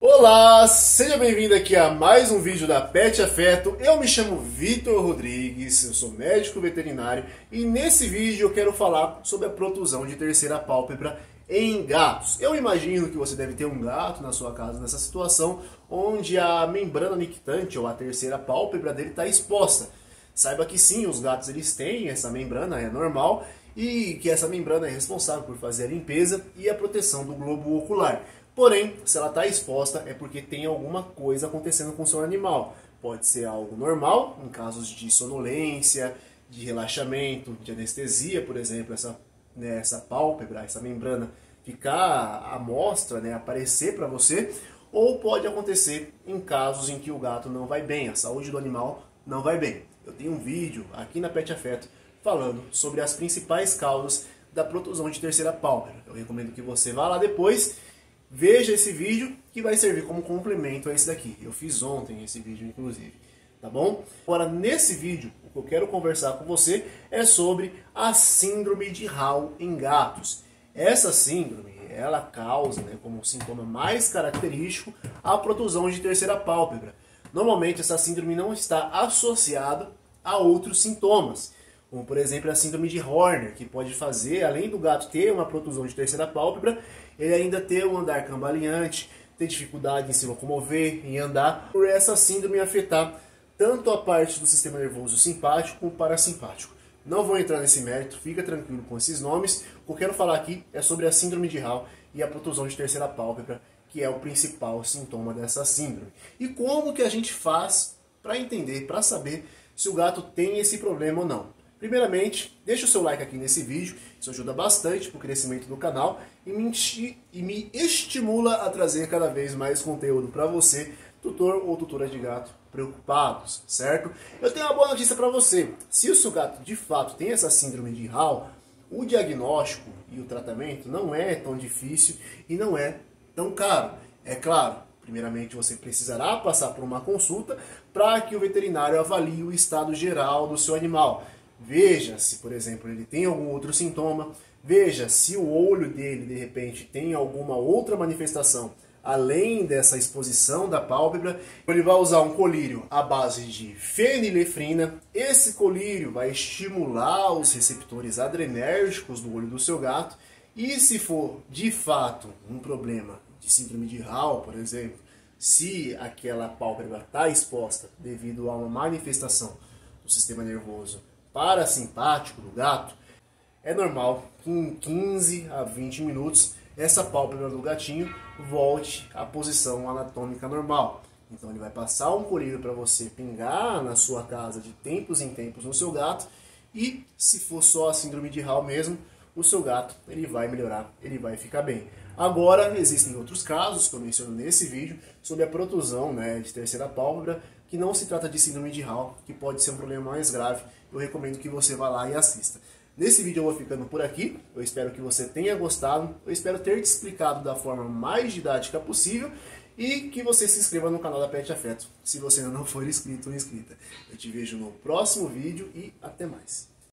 Olá, seja bem-vindo aqui a mais um vídeo da Pet Afeto. Eu me chamo Vitor Rodrigues, eu sou médico veterinário e nesse vídeo eu quero falar sobre a protusão de terceira pálpebra em gatos. Eu imagino que você deve ter um gato na sua casa nessa situação onde a membrana nictante ou a terceira pálpebra dele está exposta. Saiba que sim, os gatos eles têm essa membrana, é normal, e que essa membrana é responsável por fazer a limpeza e a proteção do globo ocular. Porém, se ela está exposta é porque tem alguma coisa acontecendo com o seu animal. Pode ser algo normal, em casos de sonolência, de relaxamento, de anestesia, por exemplo, essa pálpebra, essa membrana ficar à mostra, aparecer para você. Ou pode acontecer em casos em que o gato não vai bem, a saúde do animal não vai bem. Eu tenho um vídeo aqui na Pet Afeto falando sobre as principais causas da protusão de terceira pálpebra. Eu recomendo que você vá lá depois. Veja esse vídeo que vai servir como complemento a esse daqui. Eu fiz ontem esse vídeo, inclusive. Tá bom? Agora, nesse vídeo, o que eu quero conversar com você é sobre a síndrome de Hall em gatos. Essa síndrome, ela causa, como um sintoma mais característico, a protusão de terceira pálpebra. Normalmente, essa síndrome não está associada a outros sintomas, como por exemplo a síndrome de Horner, que pode fazer, além do gato ter uma protusão de terceira pálpebra, ele ainda ter um andar cambaleante, ter dificuldade em se locomover, em andar, por essa síndrome afetar tanto a parte do sistema nervoso simpático como parasimpático. Não vou entrar nesse mérito, fica tranquilo com esses nomes. O que eu quero falar aqui é sobre a síndrome de Hall e a protusão de terceira pálpebra, que é o principal sintoma dessa síndrome. E como que a gente faz para entender, para saber se o gato tem esse problema ou não? Primeiramente, deixa o seu like aqui nesse vídeo, isso ajuda bastante para o crescimento do canal e me estimula a trazer cada vez mais conteúdo para você, tutor ou tutora de gato preocupados, certo? Eu tenho uma boa notícia para você. Se o seu gato de fato tem essa síndrome de Hall, o diagnóstico e o tratamento não é tão difícil e não é tão caro. É claro, primeiramente você precisará passar por uma consulta para que o veterinário avalie o estado geral do seu animal. Veja se, por exemplo, ele tem algum outro sintoma, veja se o olho dele, de repente, tem alguma outra manifestação, além dessa exposição da pálpebra. Ele vai usar um colírio à base de fenilefrina. Esse colírio vai estimular os receptores adrenérgicos do olho do seu gato. E se for, de fato, um problema de síndrome de Hall, por exemplo, se aquela pálpebra está exposta devido a uma manifestação do sistema nervoso parasimpático do gato, é normal que em 15 a 20 minutos essa pálpebra do gatinho volte à posição anatômica normal. Então ele vai passar um colírio para você pingar na sua casa de tempos em tempos no seu gato, e se for só a síndrome de Hall mesmo, o seu gato ele vai melhorar, ele vai ficar bem. Agora, existem outros casos que eu menciono nesse vídeo sobre a protusão de terceira pálpebra, que não se trata de síndrome de Hall, que pode ser um problema mais grave. Eu recomendo que você vá lá e assista. Nesse vídeo eu vou ficando por aqui. Eu espero que você tenha gostado. Eu espero ter te explicado da forma mais didática possível e que você se inscreva no canal da Pet Afeto, se você ainda não for inscrito ou inscrita. Eu te vejo no próximo vídeo e até mais.